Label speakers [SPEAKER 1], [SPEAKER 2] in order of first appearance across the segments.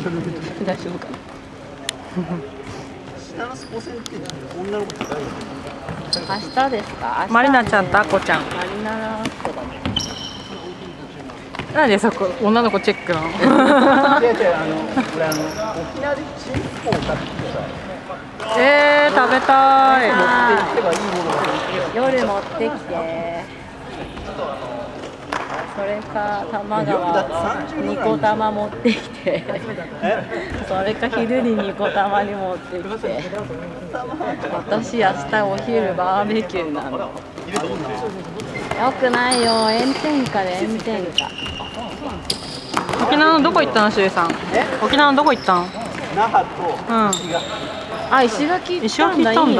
[SPEAKER 1] 大丈夫かな。明日ですか。
[SPEAKER 2] マリナちゃんとアコちゃん。
[SPEAKER 1] マリナラコだね。
[SPEAKER 2] なんでそこ女の子チェックなの？
[SPEAKER 3] 違う違う、俺沖縄でチンポを買ってきた。
[SPEAKER 2] 食べたい。
[SPEAKER 1] 夜持ってきて。それか玉川ニコ玉持ってきて。それか昼にニコ玉に持ってきて。私明日お昼バーベキューなの。よくないよ、炎天下で炎天下。
[SPEAKER 2] 沖縄のどこ行ったの、しゅうさん。沖縄のどこ行ったの？
[SPEAKER 3] 那覇と石垣。
[SPEAKER 1] あ、石垣行ったんだ。いいな。確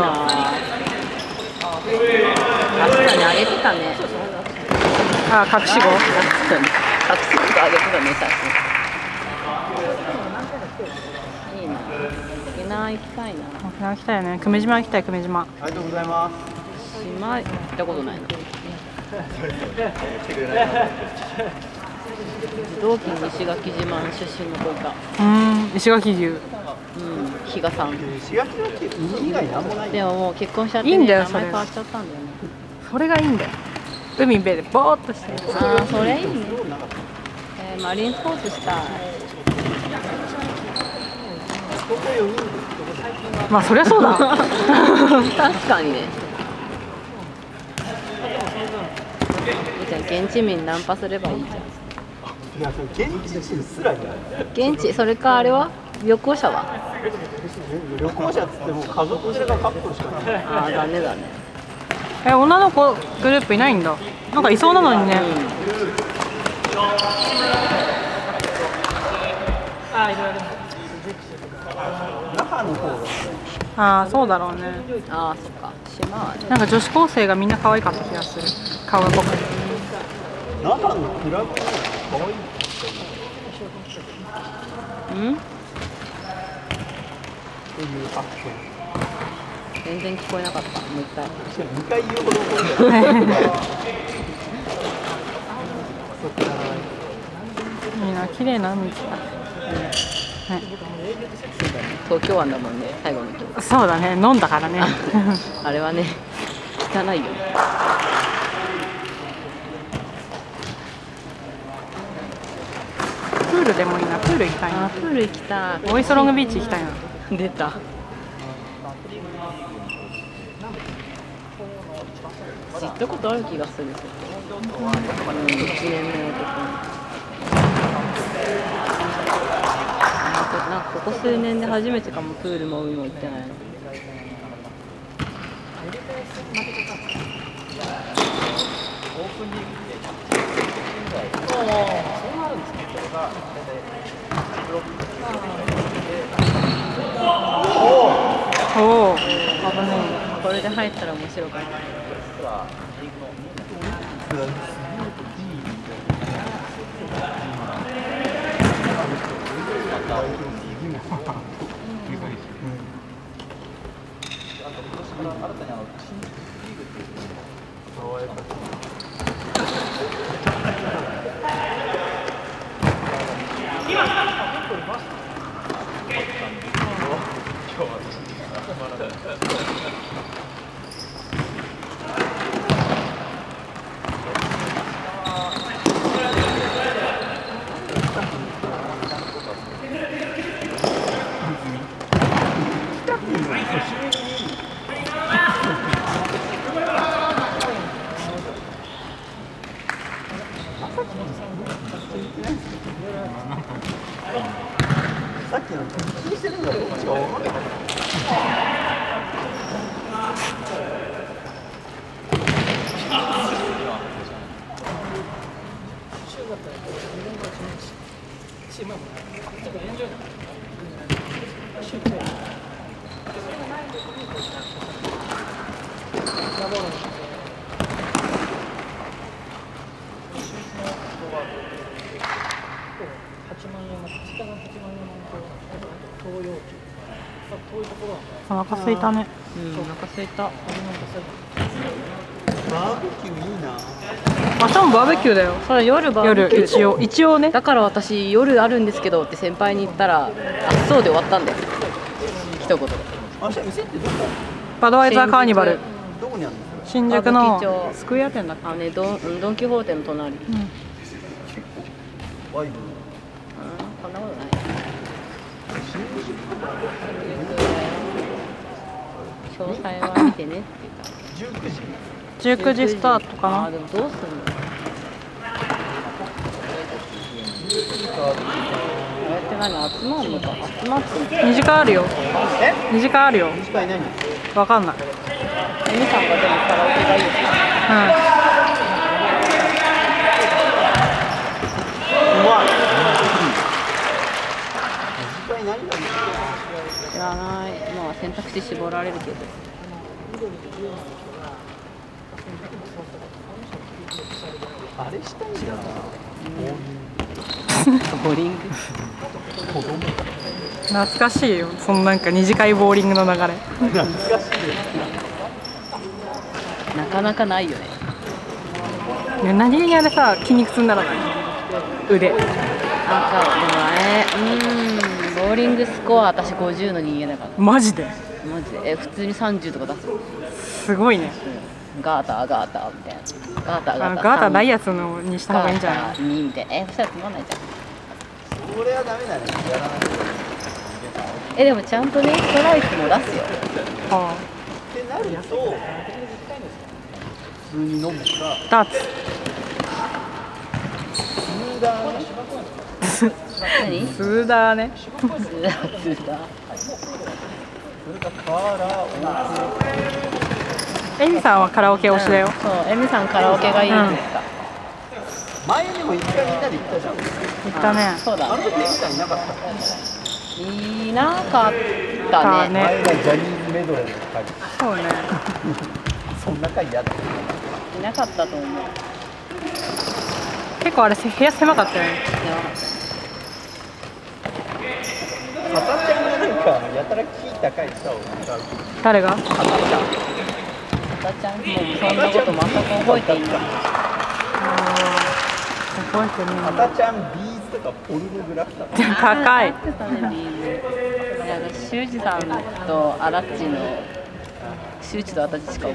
[SPEAKER 1] かにあげてたね。
[SPEAKER 2] あ、隠し子。
[SPEAKER 1] 隠し子あげてたね、写真。いいな。沖縄行きたいな。
[SPEAKER 2] 沖縄行きたいよね。久米島行きたい、久米島。
[SPEAKER 3] ありがとうございます。
[SPEAKER 1] 島行ったことないな。同期に石垣島の出身の子いた。
[SPEAKER 2] 石垣牛。
[SPEAKER 1] 比嘉さん。
[SPEAKER 3] 石垣のって海以外なんもない。
[SPEAKER 1] でももう結婚しちゃって、
[SPEAKER 2] いいんだよ、
[SPEAKER 1] 名前変わっちゃったんだよね。
[SPEAKER 2] それがいいんだよ。海辺でボーっとしてる。
[SPEAKER 1] ああ、それいいね。マリンスポーツしたい。
[SPEAKER 2] まあそりゃそうだ。
[SPEAKER 1] 確かにね。いいじゃん、現地民ナンパすればいいじゃん。
[SPEAKER 3] いや、それ現地人すらいない。
[SPEAKER 1] 現地、それかあれは旅行者は。
[SPEAKER 3] 旅行者っつっても家族連れがカップルしかない。
[SPEAKER 1] ああ、ダメだね。
[SPEAKER 2] 女の子グループいないんだ。なんかいそうなのにね。
[SPEAKER 3] 那覇の方が。
[SPEAKER 2] ああ、そうだろうね。
[SPEAKER 1] ああ、そっか。島はね。
[SPEAKER 2] なんか女子高生がみんな可愛かった気がする。顔が濃くて。
[SPEAKER 3] 那覇のクラブ可愛い。というアクション。
[SPEAKER 1] 全然聞こえなかった。もう一回。
[SPEAKER 3] 2回言うほど覚えてない。
[SPEAKER 2] いいな、綺麗な海来た。
[SPEAKER 1] 東京湾だもんね、最後の今日。
[SPEAKER 2] そうだね、飲んだからね。
[SPEAKER 1] あれはね、汚いよね。
[SPEAKER 2] プールでもいいな、プール行きたいな。
[SPEAKER 1] プール行きたい。
[SPEAKER 2] オイスロングビーチ行きたいな。
[SPEAKER 1] 出た。行ったことある気がする。1年目の時に。なんかここ数年で初めてかも、プールも海も行ってないの。
[SPEAKER 2] おお、危ね
[SPEAKER 1] え。これで入ったら面白かった。
[SPEAKER 3] さっきの気にしてるんだろう。こっちが分かんない。
[SPEAKER 2] お腹空いたね。
[SPEAKER 1] お腹空いた。
[SPEAKER 3] バーベキューいいな。
[SPEAKER 2] 明日もバーベキューだよ。
[SPEAKER 1] それ夜バーベキューで
[SPEAKER 2] 夜一応ね。
[SPEAKER 1] だから私夜あるんですけどって先輩に言ったら、あ、そうで終わったんだよ。一言で。
[SPEAKER 3] 明日店ってどこ？
[SPEAKER 2] バドワイザーカーニバル。
[SPEAKER 3] どこにあるんですか？
[SPEAKER 2] 新宿
[SPEAKER 1] 歌舞伎町
[SPEAKER 2] のスクエア店だっけ。
[SPEAKER 1] あね、ドン・キホーテの隣。うん、
[SPEAKER 3] ワイブ。
[SPEAKER 1] そんなことない。詳細は見てねって言った。
[SPEAKER 3] 19時。
[SPEAKER 2] 19時スタートか
[SPEAKER 1] あ
[SPEAKER 2] な。
[SPEAKER 1] でもどうするの？こうやって何集まるのか、集まってる。
[SPEAKER 2] 2時間あるよ。
[SPEAKER 3] え
[SPEAKER 2] 2時間あるよ。
[SPEAKER 3] 短い何？
[SPEAKER 2] わかんない。
[SPEAKER 1] エミさんがでもカラオケがいいです。
[SPEAKER 3] うまい。短い何が？
[SPEAKER 1] 知らない。まあ選択肢絞られるけど。
[SPEAKER 3] あれしたいんだな。
[SPEAKER 1] ボーリング。
[SPEAKER 3] 子供。
[SPEAKER 2] 懐かしいよ。そのなんか2次会ボーリングの流れ。
[SPEAKER 3] 懐かしいです。
[SPEAKER 1] なかなかないよね。
[SPEAKER 2] ね、何気にあれさ、筋肉痛にならない？腕。
[SPEAKER 1] なんかでもボーリングスコア私50の人間だから。
[SPEAKER 2] マジで？
[SPEAKER 1] マジで普通に30とか出す。
[SPEAKER 2] すごいね。
[SPEAKER 1] ガーターガーターみたいな。ガーターガーター。
[SPEAKER 2] ガーターないやつのにした方がいいんじゃない？
[SPEAKER 1] ガーター2みたいな。そしたらつまんないじゃん。
[SPEAKER 3] これはダメだね。やらないと。
[SPEAKER 1] でもちゃんとねストライクも出すよ。
[SPEAKER 2] は
[SPEAKER 3] ってなると普通に飲むか
[SPEAKER 2] あ、ダーツ。
[SPEAKER 3] スーダーに
[SPEAKER 1] 何？
[SPEAKER 2] スーダーね。
[SPEAKER 1] スーダー。
[SPEAKER 3] それかカーラー
[SPEAKER 2] エミさんはカラオケ推しだよ。
[SPEAKER 1] そう、エミさんカラオケがいいって言った。
[SPEAKER 3] 前にも一回みんなで行ったじゃん。
[SPEAKER 2] 言ったね。
[SPEAKER 1] そうだ
[SPEAKER 3] あの時エミさんいなかった。
[SPEAKER 1] いなかったね。
[SPEAKER 2] ね
[SPEAKER 3] 前がジャニーズメドレーの回。
[SPEAKER 2] そうね。
[SPEAKER 3] そんな回嫌だ。
[SPEAKER 1] いなかったと思う。
[SPEAKER 2] 結構あれ部屋狭かったよね。
[SPEAKER 3] かたちゃんがなんかやたらキー高いさを歌う。
[SPEAKER 2] 誰が？
[SPEAKER 1] かたちゃん。かたちゃんもうそんなこと全く覚えていない。
[SPEAKER 2] 覚えてね
[SPEAKER 3] かたちゃんビーズとかポルノグラフィー。
[SPEAKER 2] え。高い。
[SPEAKER 1] あーやってたねビーズ。いや、修二さんとアラッチの修二と私しか覚